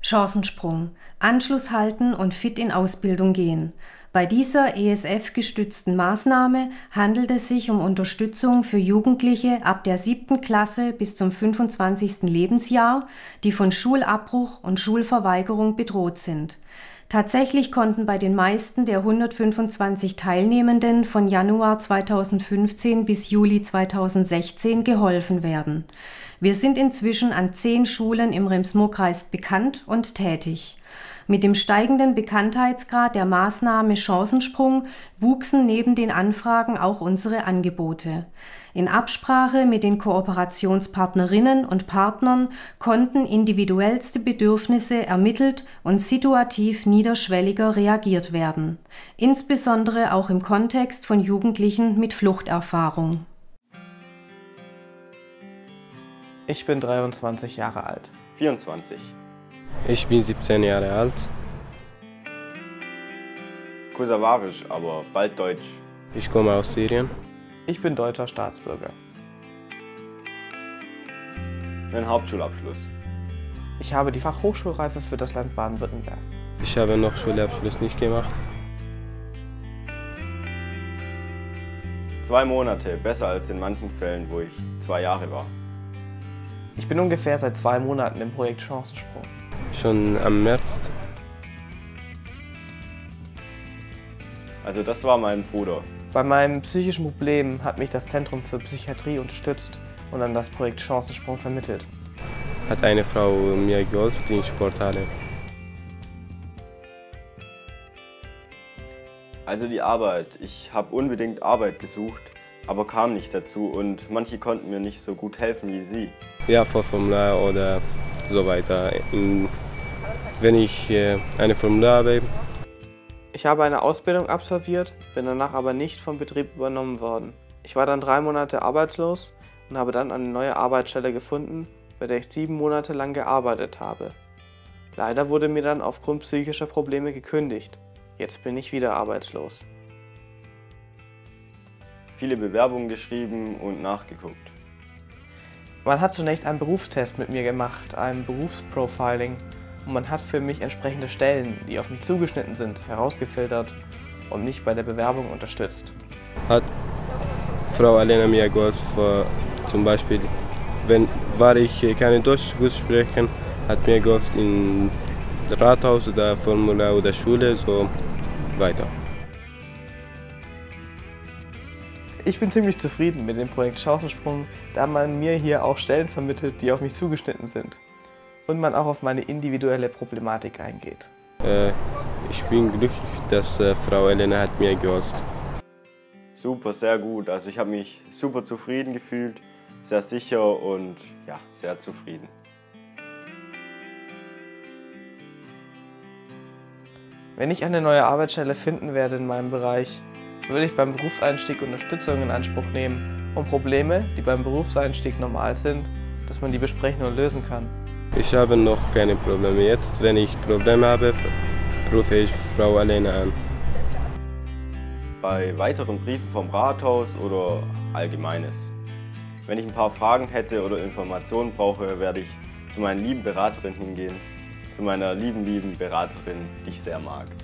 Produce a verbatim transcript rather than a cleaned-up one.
Chancensprung. Anschluss halten und fit in Ausbildung gehen. Bei dieser E S F-gestützten Maßnahme handelt es sich um Unterstützung für Jugendliche ab der siebten Klasse bis zum fünfundzwanzigsten Lebensjahr, die von Schulabbruch und Schulverweigerung bedroht sind. Tatsächlich konnten bei den meisten der hundertfünfundzwanzig Teilnehmenden von Januar zweitausendfünfzehn bis Juli zweitausendsechzehn geholfen werden. Wir sind inzwischen an zehn Schulen im Rems-Murr-Kreis bekannt und tätig. Mit dem steigenden Bekanntheitsgrad der Maßnahme Chancensprung wuchsen neben den Anfragen auch unsere Angebote. In Absprache mit den Kooperationspartnerinnen und Partnern konnten individuellste Bedürfnisse ermittelt und situativ niederschwelliger reagiert werden, insbesondere auch im Kontext von Jugendlichen mit Fluchterfahrung. Ich bin dreiundzwanzig Jahre alt. vierundzwanzig. Ich bin siebzehn Jahre alt. Kosovarisch, aber bald Deutsch. Ich komme aus Syrien. Ich bin deutscher Staatsbürger. Einen Hauptschulabschluss. Ich habe die Fachhochschulreife für das Land Baden-Württemberg. Ich habe noch Schulabschluss nicht gemacht. Zwei Monate, besser als in manchen Fällen, wo ich zwei Jahre war. Ich bin ungefähr seit zwei Monaten im Projekt Chancensprung. Schon am März. Also das war mein Bruder. Bei meinem psychischen Problem hat mich das Zentrum für Psychiatrie unterstützt und an das Projekt Chancensprung vermittelt. Hat eine Frau mir geholfen in Sporthalle. Also die Arbeit. Ich habe unbedingt Arbeit gesucht, aber kam nicht dazu und manche konnten mir nicht so gut helfen wie Sie. Ja, vor Formular oder so weiter. Wenn ich eine Formular habe. Ich habe eine Ausbildung absolviert, bin danach aber nicht vom Betrieb übernommen worden. Ich war dann drei Monate arbeitslos und habe dann eine neue Arbeitsstelle gefunden, bei der ich sieben Monate lang gearbeitet habe. Leider wurde mir dann aufgrund psychischer Probleme gekündigt. Jetzt bin ich wieder arbeitslos. Viele Bewerbungen geschrieben und nachgeguckt. Man hat zunächst einen Berufstest mit mir gemacht, ein Berufsprofiling, und man hat für mich entsprechende Stellen, die auf mich zugeschnitten sind, herausgefiltert und mich bei der Bewerbung unterstützt. Hat Frau Alena mir geholfen, zum Beispiel, wenn war ich keine Deutsch gut sprechen, hat mir geholfen in Rathaus oder Formular oder Schule, so weiter. Ich bin ziemlich zufrieden mit dem Projekt Chancensprung, da man mir hier auch Stellen vermittelt, die auf mich zugeschnitten sind. Und man auch auf meine individuelle Problematik eingeht. Äh, ich bin glücklich, dass äh, Frau Elena hat mir geholfen. Super, sehr gut. Also ich habe mich super zufrieden gefühlt, sehr sicher und ja, sehr zufrieden. Wenn ich eine neue Arbeitsstelle finden werde in meinem Bereich, würde ich beim Berufseinstieg Unterstützung in Anspruch nehmen, um Probleme, die beim Berufseinstieg normal sind, dass man die besprechen und lösen kann. Ich habe noch keine Probleme. Jetzt, wenn ich Probleme habe, rufe ich Frau Alena an. Bei weiteren Briefen vom Rathaus oder Allgemeines. Wenn ich ein paar Fragen hätte oder Informationen brauche, werde ich zu meiner lieben Beraterin hingehen. Zu meiner lieben, lieben Beraterin, die ich sehr mag.